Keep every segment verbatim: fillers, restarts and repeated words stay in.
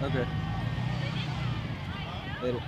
Okay. Later.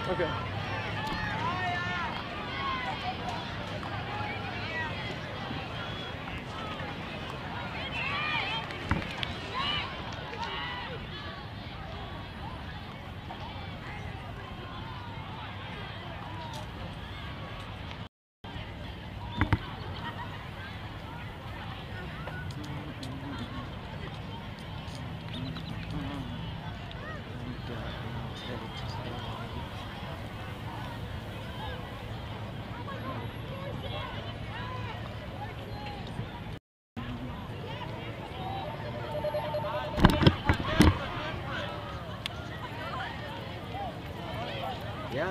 Okay. Yeah.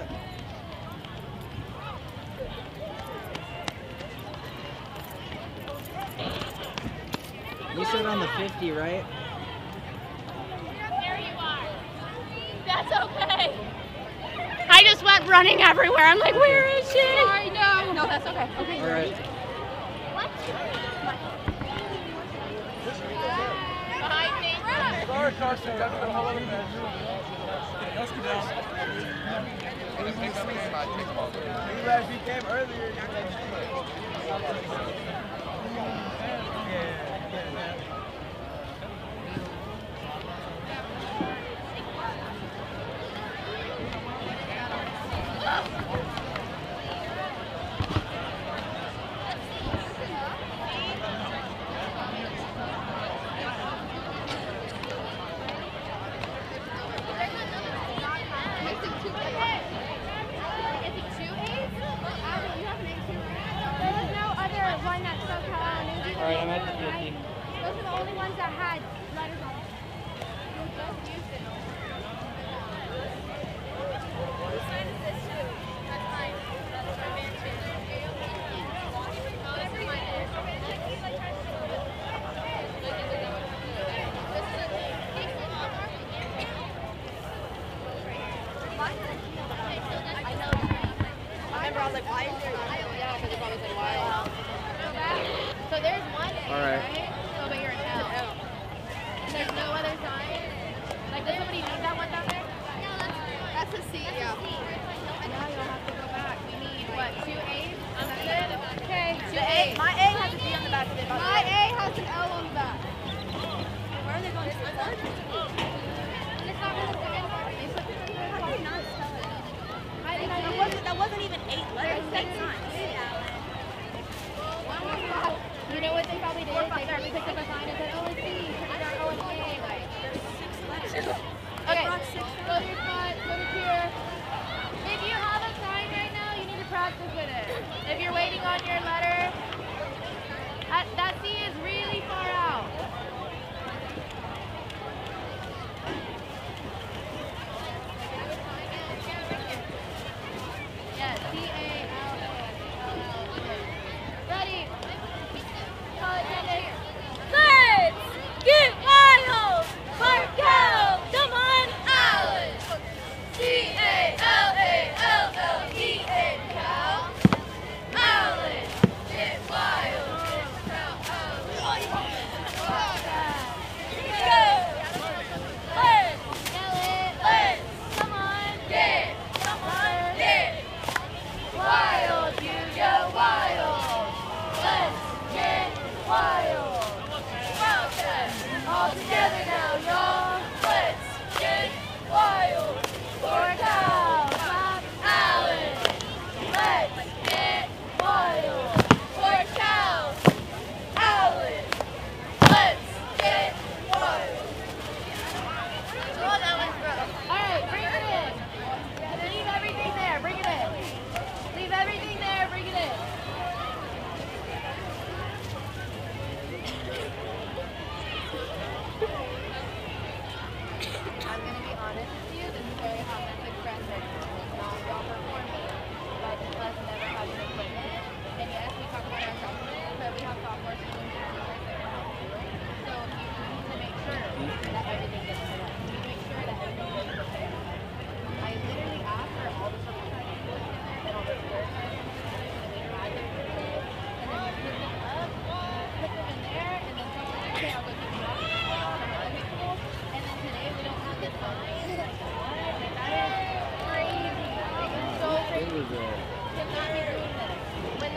You said on the fifty, right? There you are. That's okay. I just went running everywhere. I'm like, where is she? Sorry, no. No, that's okay. Okay, all right. What? Behind me. Sorry, Carson. That's the whole other match. Let's go down. You guys became earlier. Alright, I'm at the fifty. Those are the only ones that had letters on them. Just used it. Whose sign is this too? That's mine. That's my band too. Whatever mine is. This is a thing. I know. I remember I was like, why is there? Yeah, because it probably said why. So there's one A, all right. right? Oh, but you're an L. And there's no other sign? Like, does somebody need that one down there? No, that's, that's a C. That's yeah. a C. Now you'll have to go back. We need, what, two A's? I'm good. Okay, two A's. My A has a D on the back of it. My A has an L on the back. Where are they going to put that? It's not really good. They put it in there. How do you not spell it? I didn't know. That wasn't, that wasn't even eight letters. Eight signs. You know what they probably did? They probably picked up a sign and said, oh, it's C. I don't know it's A. Like, there's six letters. Okay, go to your spot, go to here. If you have a sign right now, you need to practice with it. If you're waiting on your letter, that, that C is really far out. Yeah, C A L L L E. Ready? Let's get wild! Mark out! Come on, Allen! C A L A L L E N, cow! Allen! C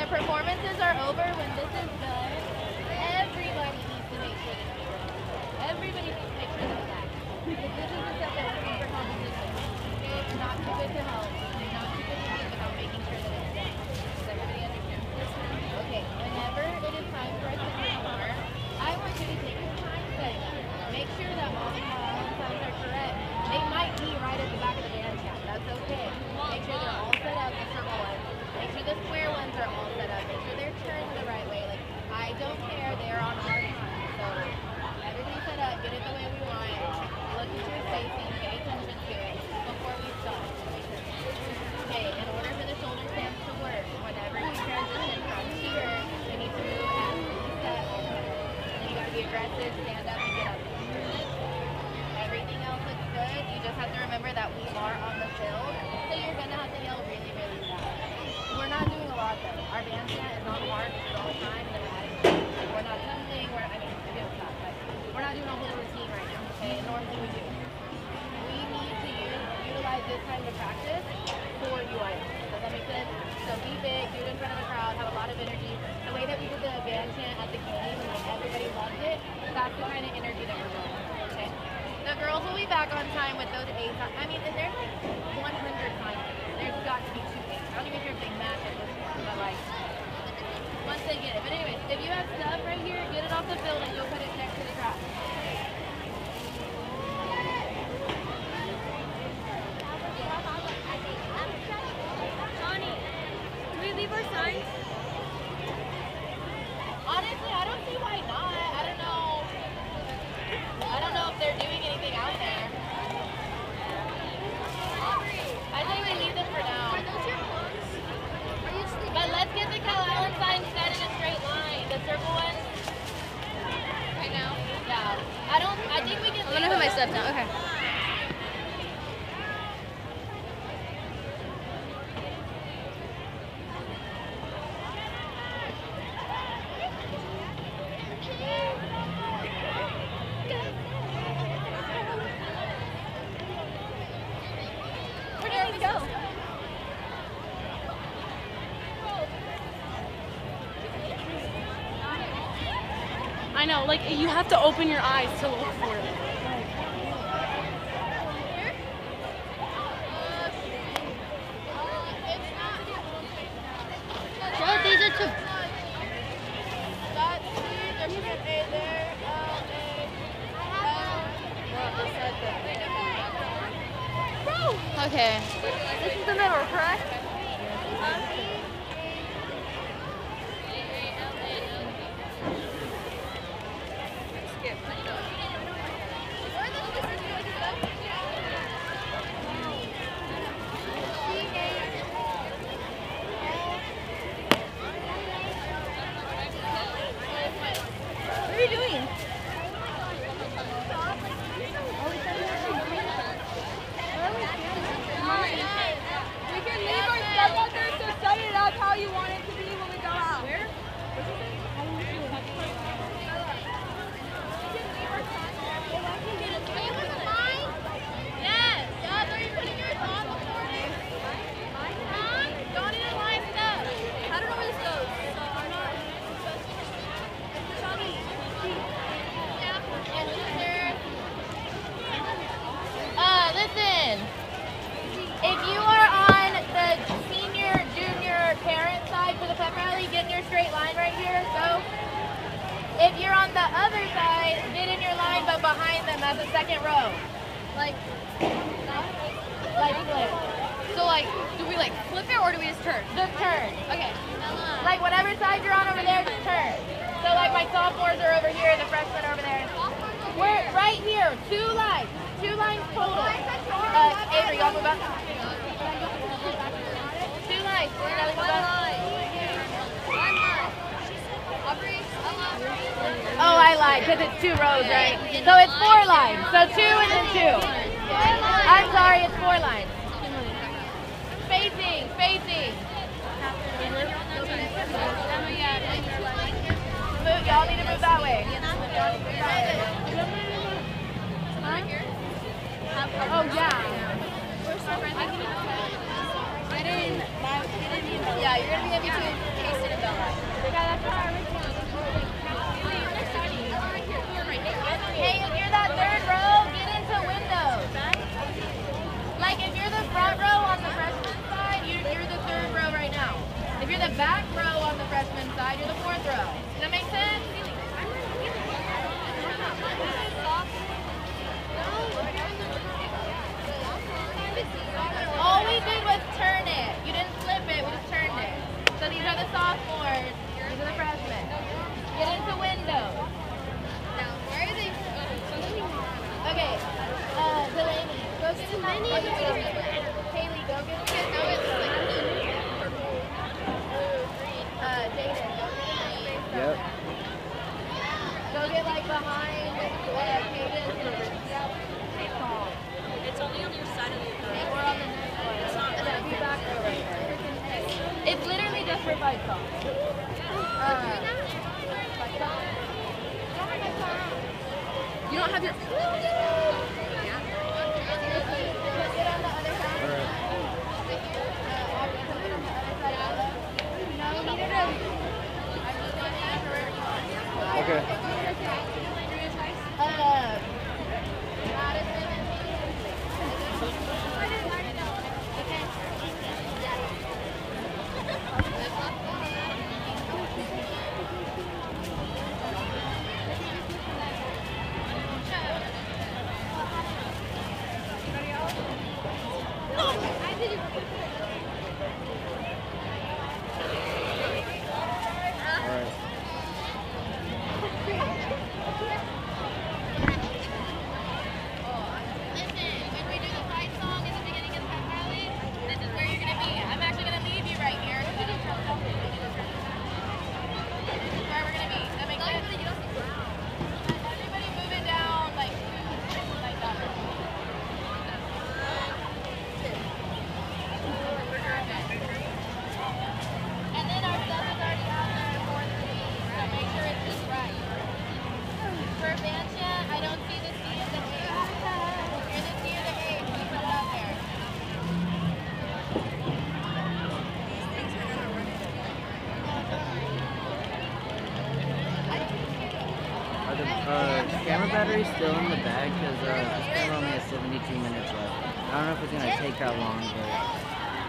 performances are over, when this is done, everybody needs to make sure that it's ready. Everybody needs to make sure that it's back. Because this is the stuff that we're doing for competition. Okay, it's not too good to help. It's not too good to do without making sure that it's done. Does everybody understand? Okay, whenever it is time for us to perform, I want you to take your time setting up. Make sure that all the Calallen signs are correct. They might be right at the back of the bandstand. That's okay. Make sure they're all set up, the circle ones. Make sure the square ones are all set up. Make sure they're turned the right way. Like, I don't care. They're on our time. So, everything set up. Get it the way we want it. Look at your spacing. Pay attention to it before we start. Okay, in order for the shoulder stance to work, whenever you transition from here, you need to move at least that. And you got to be aggressive, stand up, and get up. Everything else looks good. You just have to remember that we are on the field, so you're going to have to yell really, really loud. We're not doing a lot though. Our bandstand is on hard all the time, and then we're not jumping, we're not, I mean, we're doing stuff, but we're not doing a whole routine right now, okay? Normally we do. We need to use, utilize this time to practice for U I S. Does that make sense? So be big, do it in front of the crowd, have a lot of energy. The way that we did the bandstand at the game, and everybody loved it, that's the kind of energy that we're going for, okay? The girls will be back on time with those eight times. I mean, and there's like one hundred times. There's got to be two eight. I don't even care if they match at this point, but like, once they get it. But anyways, if you have stuff right here, get it off the field and you'll put it next to the track. Johnny, do we leave our signs? Honestly, I don't see why not. I don't know. I don't know if they're doing anything out there. I think we leave them for now. Are those your clothes? Are you sleeping? But let's get the Calallen sign set in a straight line. The circle ones. Right now? Yeah. I don't, I think we can I'm gonna put my stuff down. Okay. Where did we go? I know, like, you have to open your eyes to look for it. Joe, these are two. That's C, there should be an A there. L, A, L. Okay. This is the middle, correct? What are you doing? We can leave our stuff out there, so set it up how you want it to be when we go out. Where? Yes. Yeah, are you putting yours on before me? Huh? Don't need to line it up. I don't know where this goes. So I'm not. Johnny. And sister. Uh, listen. If you are on the senior, junior, parent side for the pep rally, get in your straight line right here. Go. If you're on the other side, get in your line, but behind them as a second row. Like, Like flip. so like, do we like flip it or do we just turn? Just turn. Okay. Like whatever side you're on over there, just turn. So like my sophomores are over here, the freshmen are over there. We're right here, two lines, two lines total. Uh, Avery, y'all move up. Two lines. We're gonna move up. Oh, I lied, because it's two rows, right? So it's four lines. So two and then two. I'm sorry, it's four lines. Facing, facing. Move, y'all need to move that way. Y'all need to move that way. Oh, yeah. I didn't. Yeah, you're going to be in between Casey and Bell. I do the fourth row. Does that make sense? All we did was turn it. You didn't flip it, we just turned it. So these are the sophomores, these are the freshmen. Get into windows. Now, where are they? Okay, uh, Delaney, go get in that window. Haley, go get in that window. Uh, Jaden, go get in the space. Yep. Go get like behind, uh, Caden. It's only on your side of the Okay, we're on the next one. And then be back there right there. It's literally just for fight song. Uh, fight song? You don't have your... Yeah. Get on the other side. All right. Uh, Aubrey, come in on the other side of the... No, you need to... I'm just going to ask where you are. Okay. Uh, Madison and Uh, camera battery's still in the bag because uh, this camera only has seventy-two minutes left. I don't know if it's gonna take that long, but.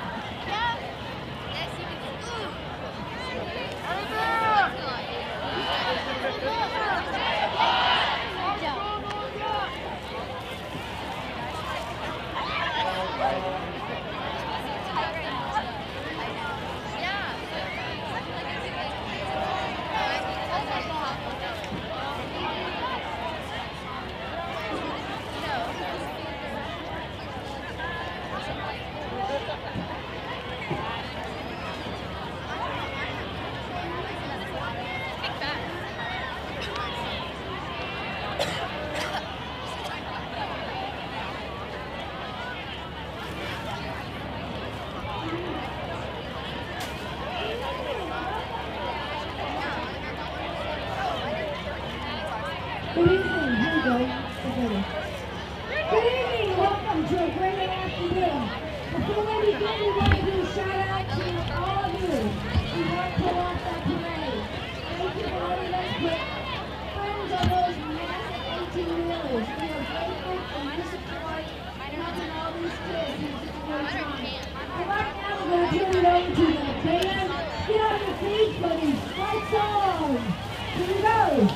Good evening, here we go. Okay. Good evening, welcome to a great afternoon. Before we begin, we want to do a shout out to all of you who helped pull off that parade. Thank you for letting us put friends on those massive eighteen wheelers. We are grateful and disappointed helping all these kids who did a great job. And right now we're going to turn it over to the band. Get on your feet, buddies. Lights on. Here we go.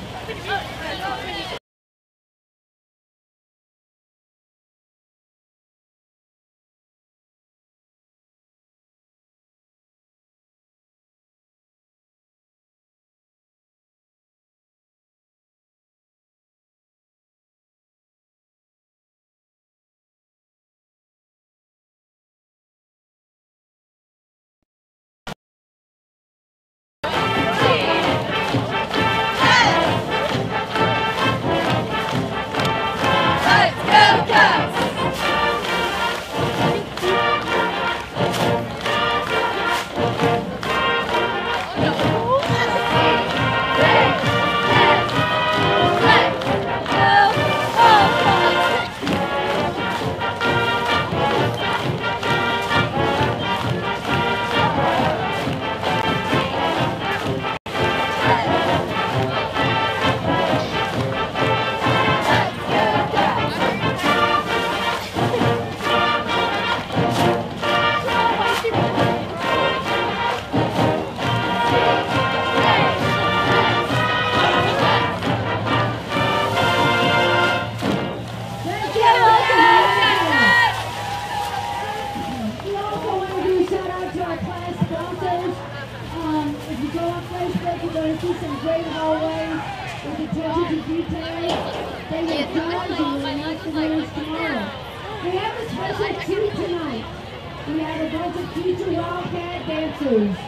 attention to detail. They will judge and will announce the winners tomorrow. We have a special treat tonight. We have a bunch of future Wildcat dancers.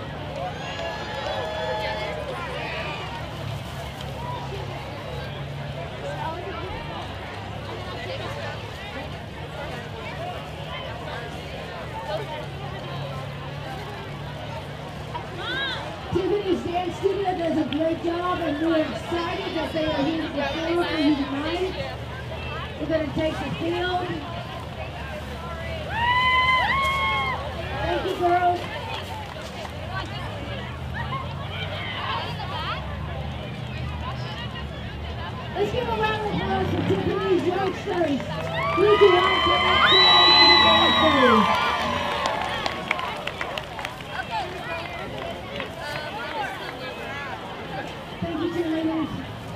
Tiffany's Dance Studio does a great job, and we're excited that they are here to perform for you tonight. We're going to take the field. Thank you, girls. Let's give a round of applause for Tiffany's youngsters. Who do I connect to dancers? Thank you, cheerleaders.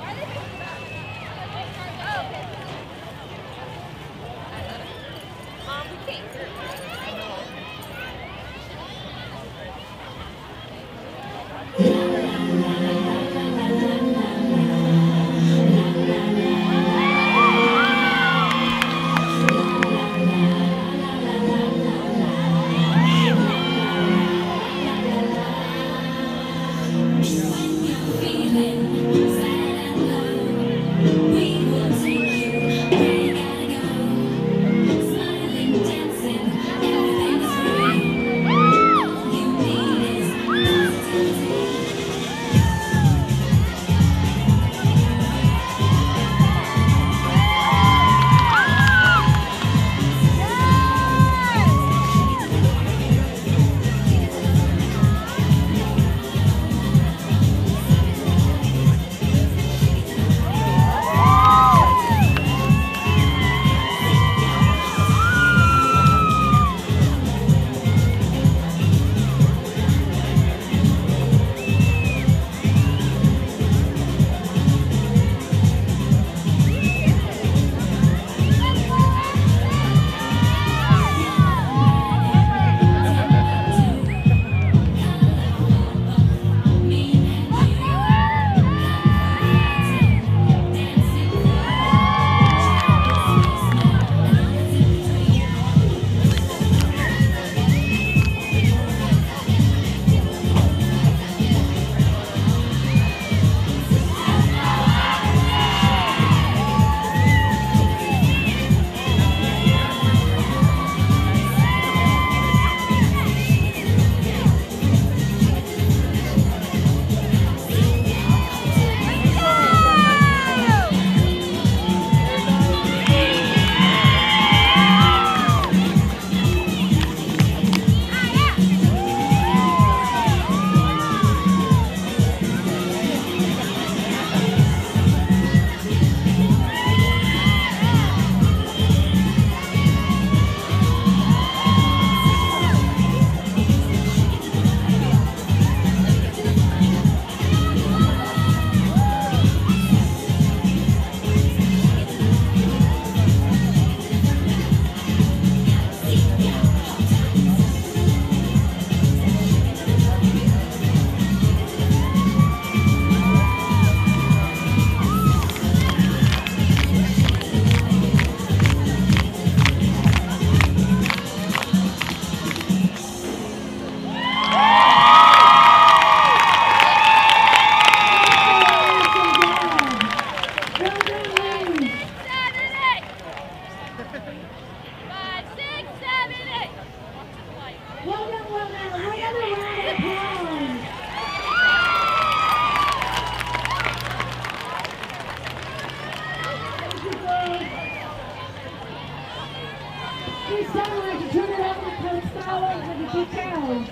This time I have to turn it over to Coach Calallen for the details.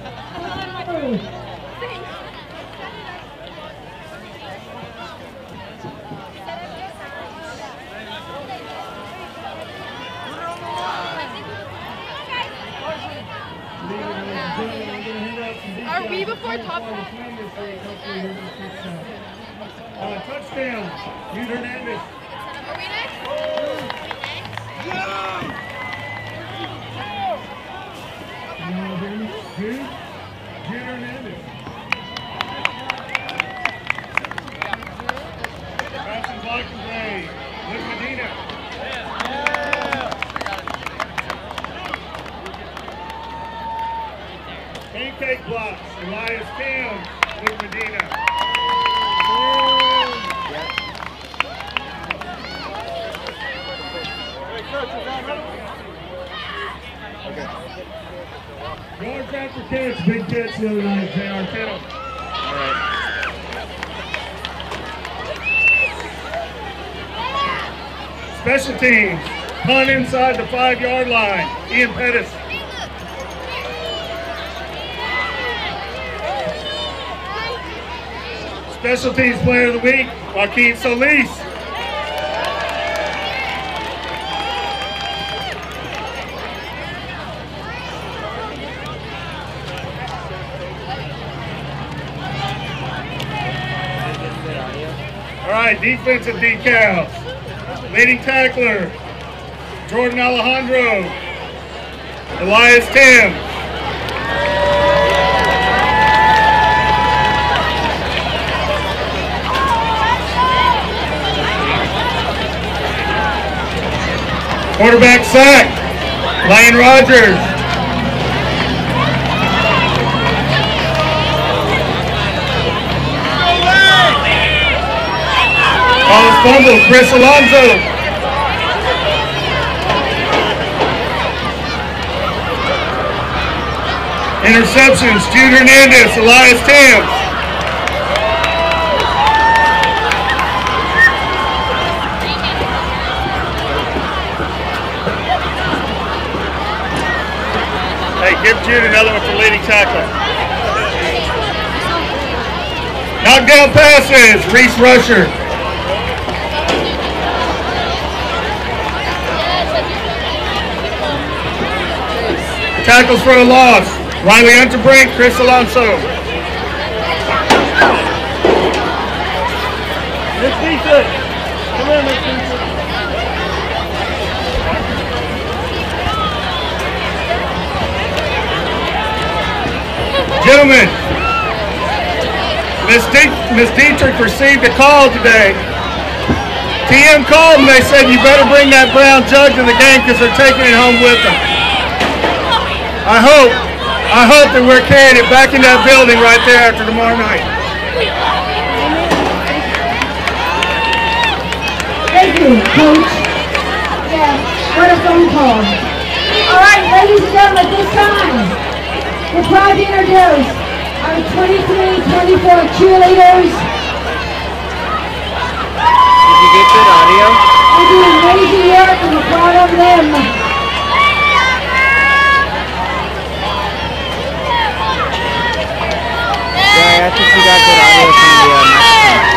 Are we before top hat? Uh, touchdown, Hugh Hernandez. Are we next? Yeah! Hugh Hernandez. cake blocks. Elias Kim, Luke Medina. Yards after catch, big catch the other night, J R Kittle. All right. Special teams, punt inside the five-yard line, Ian Pettis. Special teams player of the week, Joaquin Solis. All right, defensive decals. Leading tackler, Jordan Alejandro. Elias Tim. Quarterback sack, Lane Rogers. Collins fumble, Chris Alonso. Interceptions, Jude Hernandez, Elias Tams. Hey, give Jude another one for leading tackler. Knockdown passes, Reese Rusher. Tackles for a loss, Riley Unterbrink, Chris Alonso. Miss Defense, come in, Miss Defense. Gentlemen, Miss De Miss Dietrich received a call today. T M called and they said you better bring that brown jug to the game because they're taking it home with them. I hope, I hope that we're carrying it back in that building right there after tomorrow night. Thank you, Coach. Yeah, what a phone call. All right, ladies and gentlemen, at this time, we're proud to introduce our twenty-three twenty-four cheerleaders. Did you get good audio? They do amazing work and we're proud of them. Yeah, I think you got good audio from the uh, microphone.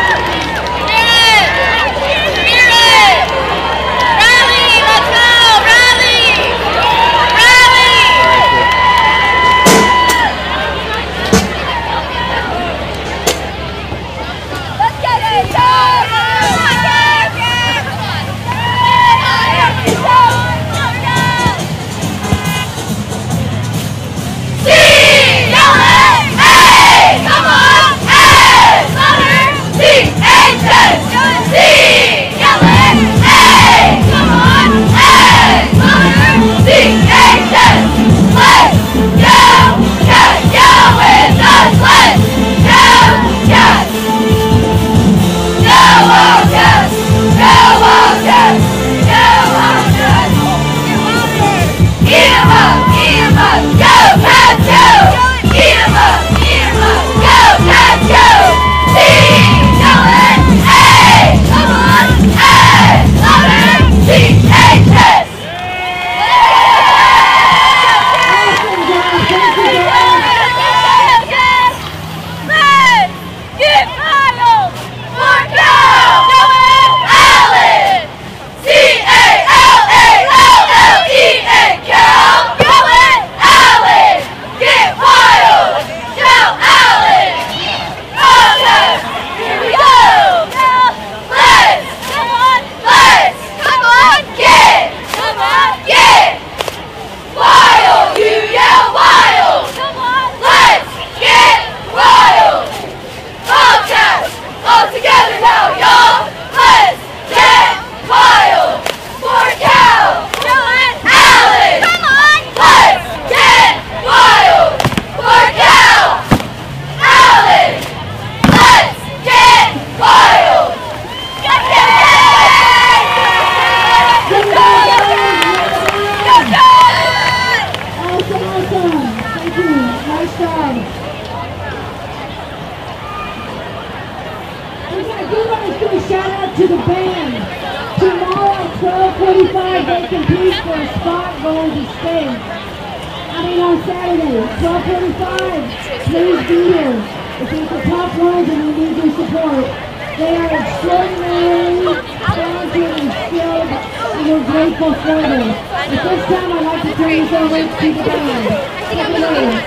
spot going to stage. I mean on Saturday, twelve forty-five. Please be here. If it's the top ones and we need your support. They are extraordinarily talented and skilled, and we're grateful for them. At this time, I'd like to turn this over to the band. Take it away.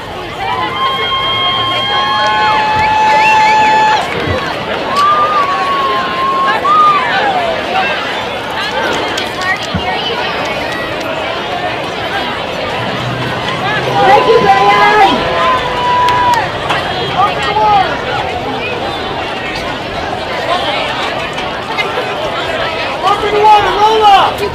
Thank you, Brian! Up in the water, roll up!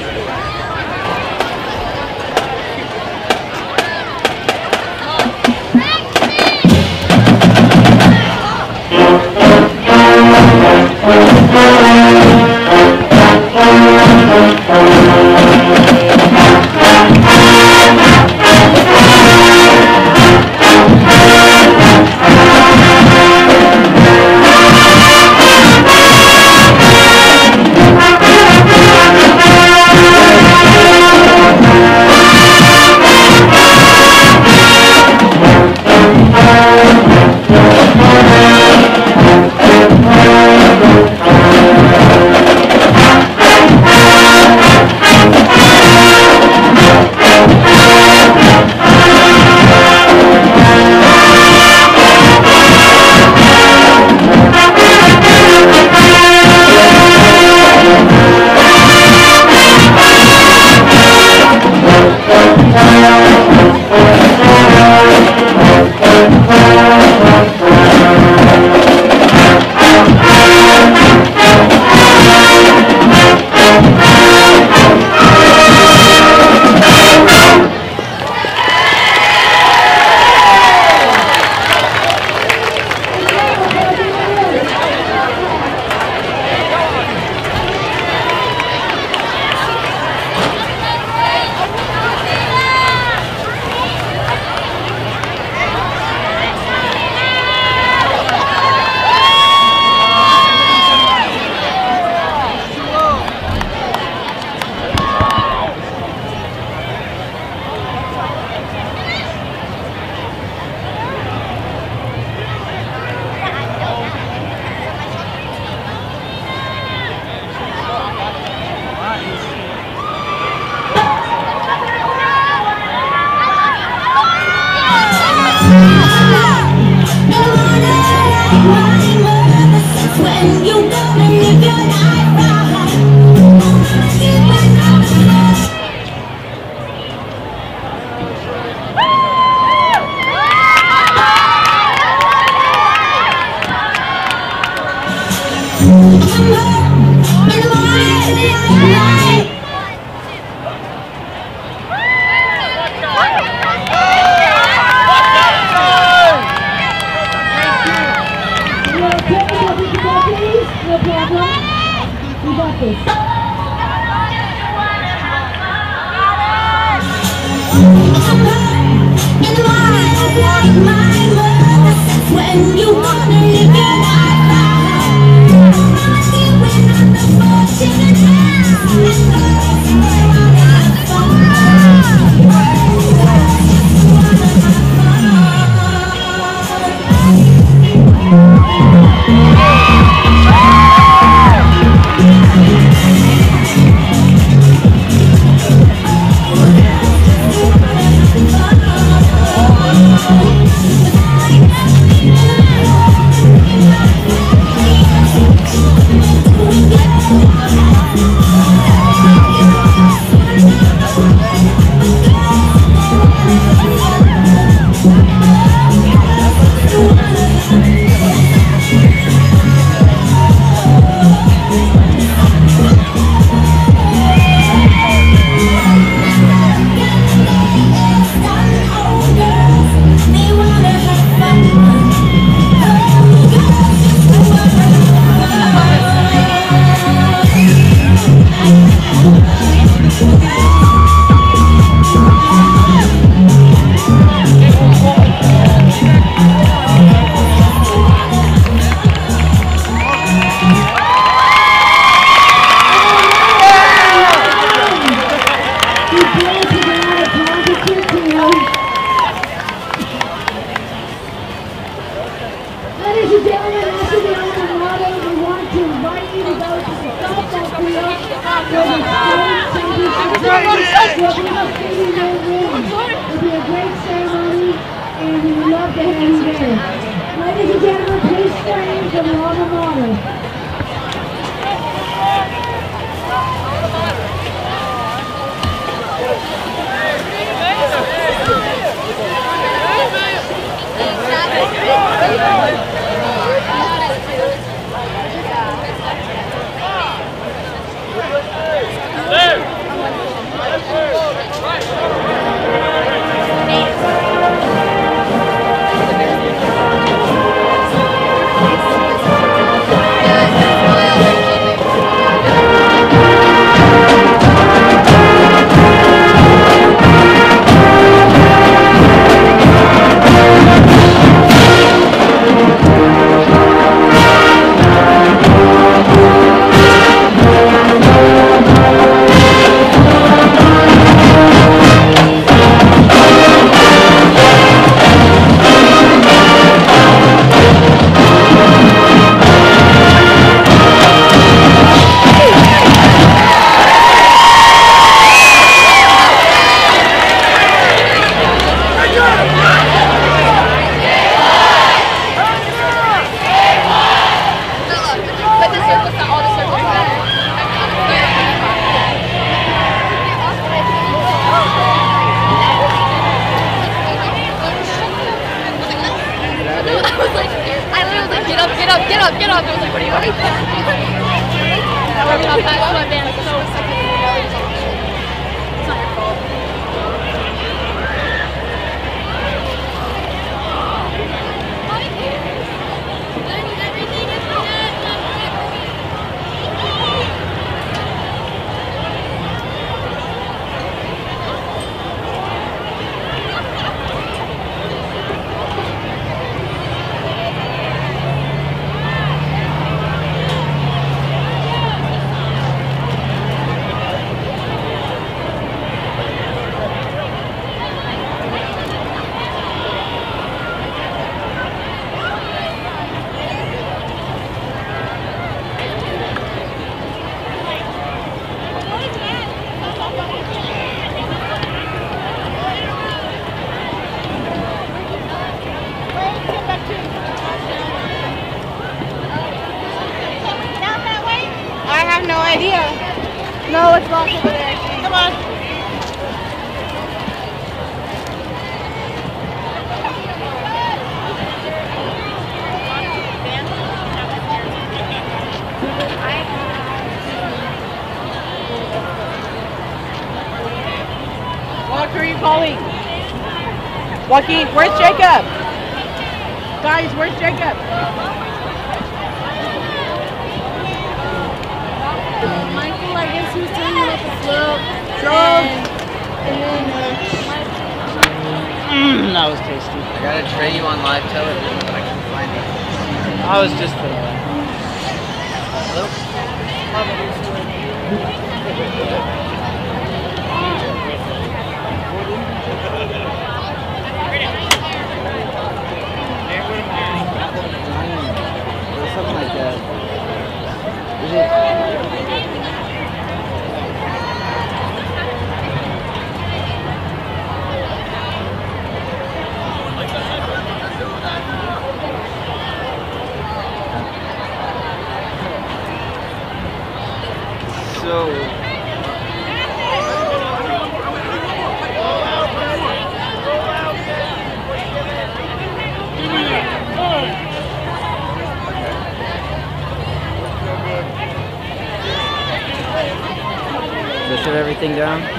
When you wanna live your life. love to have you there. Ladies and gentlemen, please stand for the alma mater. No, it's locked over there. Come on. What are you calling? Joaquin, where's Jacob? Guys, where's Jacob? Michael, I guess he was telling me about the slope. Slope. And, and then, uh, Mm, that was tasty. I gotta tray you on live television, but I couldn't find it. I was just uh, Or something like that. Is it? So Just shut everything down.